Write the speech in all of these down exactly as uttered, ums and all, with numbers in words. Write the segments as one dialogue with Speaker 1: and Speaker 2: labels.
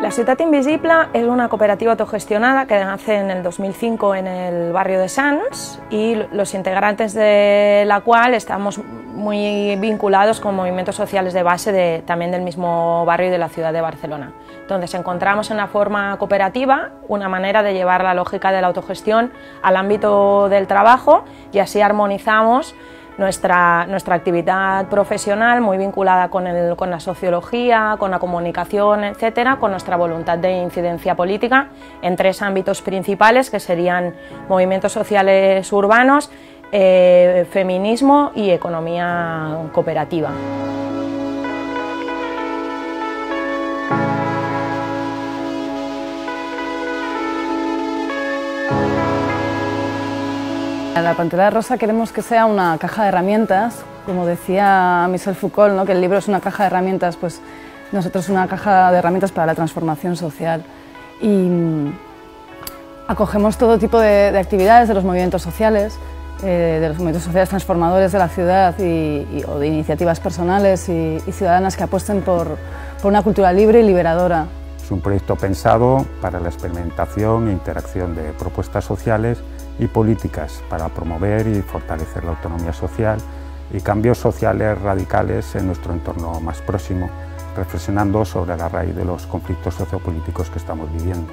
Speaker 1: La Ciutat Invisible es una cooperativa autogestionada que nace en el dos mil cinco en el barrio de Sants y los integrantes de la cual estamos muy vinculados con movimientos sociales de base de, también del mismo barrio y de la ciudad de Barcelona. Entonces encontramos en la forma cooperativa una manera de llevar la lógica de la autogestión al ámbito del trabajo y así armonizamos Nuestra, nuestra actividad profesional muy vinculada con, el, con la sociología, con la comunicación, etcétera, con nuestra voluntad de incidencia política en tres ámbitos principales que serían movimientos sociales urbanos, eh, feminismo y economía cooperativa.
Speaker 2: La Pantera Rosa queremos que sea una caja de herramientas, como decía Michel Foucault, ¿no? Que el libro es una caja de herramientas, pues nosotros una caja de herramientas para la transformación social. Y acogemos todo tipo de, de actividades de los movimientos sociales, eh, de los movimientos sociales transformadores de la ciudad y, y, o de iniciativas personales y, y ciudadanas que apuesten por, por una cultura libre y liberadora.
Speaker 3: Es un proyecto pensado para la experimentación e interacción de propuestas sociales y políticas para promover y fortalecer la autonomía social y cambios sociales radicales en nuestro entorno más próximo, reflexionando sobre la raíz de los conflictos sociopolíticos que estamos viviendo.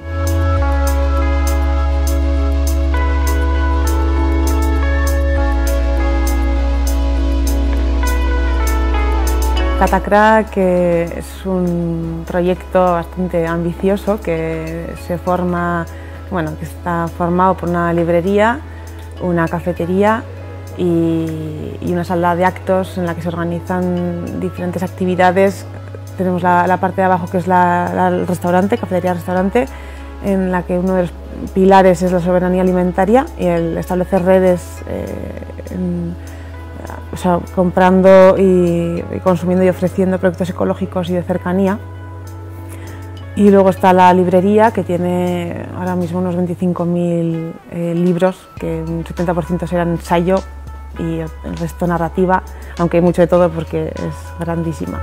Speaker 4: Catacrack es un proyecto bastante ambicioso que se forma, bueno, que está formado por una librería, una cafetería y, y una sala de actos en la que se organizan diferentes actividades. Tenemos la, la parte de abajo que es la, la, el restaurante, cafetería-restaurante, en la que uno de los pilares es la soberanía alimentaria y el establecer redes, eh, en, o sea, comprando y, y consumiendo y ofreciendo productos ecológicos y de cercanía. Y luego está la librería, que tiene ahora mismo unos veinticinco mil eh, libros, que un setenta por ciento serán ensayo y el resto narrativa, aunque hay mucho de todo porque es grandísima.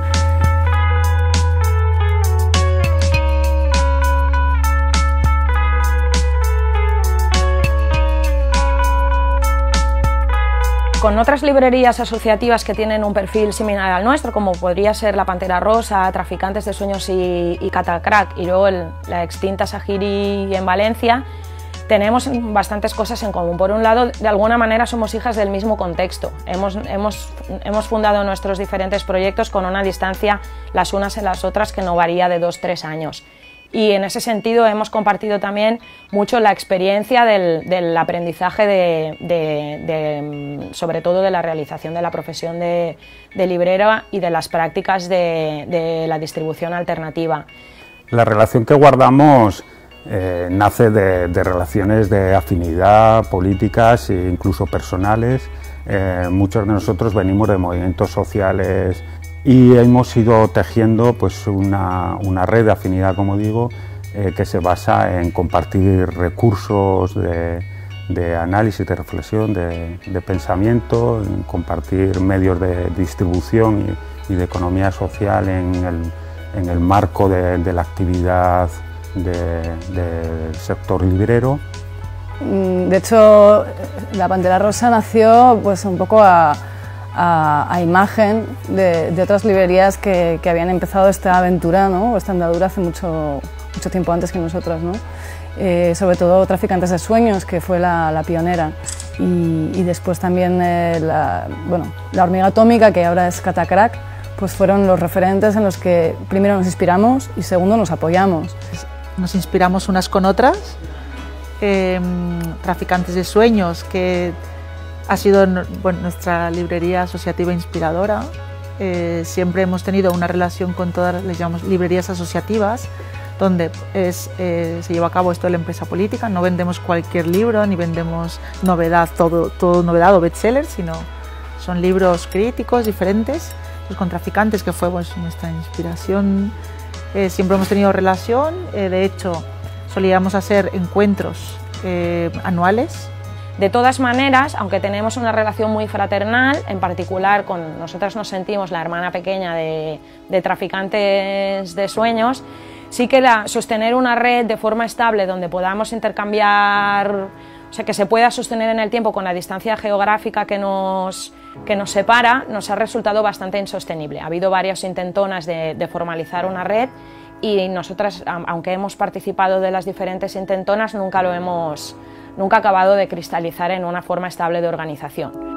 Speaker 1: Con otras librerías asociativas que tienen un perfil similar al nuestro, como podría ser la Pantera Rosa, Traficantes de Sueños y, y Catacrack, y luego el, la extinta Sahiri en Valencia, tenemos bastantes cosas en común. Por un lado, de alguna manera somos hijas del mismo contexto. Hemos, hemos, hemos fundado nuestros diferentes proyectos con una distancia las unas en las otras que no varía de dos a tres años. Y en ese sentido hemos compartido también mucho la experiencia del, del aprendizaje, de, de, de, sobre todo de la realización de la profesión de, de librera y de las prácticas de, de la distribución alternativa.
Speaker 3: La relación que guardamos eh, nace de, de relaciones de afinidad, políticas e incluso personales. Eh, muchos de nosotros venimos de movimientos sociales y hemos ido tejiendo pues, una, una red de afinidad, como digo, eh, que se basa en compartir recursos de, de análisis, de reflexión, de, de pensamiento, en compartir medios de distribución y, y de economía social en el, en el marco de, de la actividad de, del sector librero.
Speaker 2: De hecho, la Pantera Rosa nació pues, un poco a A, a imagen de, de otras librerías que, que habían empezado esta aventura, ¿no? Esta andadura hace mucho, mucho tiempo antes que nosotras, ¿no? Eh, sobre todo Traficantes de Sueños, que fue la, la pionera, y, y después también eh, la, bueno, la Hormiga Atómica, que ahora es Catacrack, pues fueron los referentes en los que primero nos inspiramos y segundo nos apoyamos.
Speaker 5: Nos inspiramos unas con otras. Eh, Traficantes de Sueños, que ha sido bueno, nuestra librería asociativa inspiradora. Eh, siempre hemos tenido una relación con todas las llamamos librerías asociativas, donde es, eh, se lleva a cabo esto de la empresa política. No vendemos cualquier libro, ni vendemos novedad, todo, todo novedad o bestseller, sino son libros críticos, diferentes. Pues con Traficantes, que fue pues, nuestra inspiración, eh, siempre hemos tenido relación. Eh, de hecho, solíamos hacer encuentros eh, anuales.
Speaker 1: De todas maneras, aunque tenemos una relación muy fraternal, en particular con nosotras nos sentimos la hermana pequeña de, de Traficantes de Sueños, Sí que la, sostener una red de forma estable donde podamos intercambiar, o sea, que se pueda sostener en el tiempo con la distancia geográfica que nos, que nos separa, nos ha resultado bastante insostenible. Ha habido varias intentonas de, de formalizar una red y nosotras, aunque hemos participado de las diferentes intentonas, nunca lo hemos, nunca ha acabado de cristalizar en una forma estable de organización.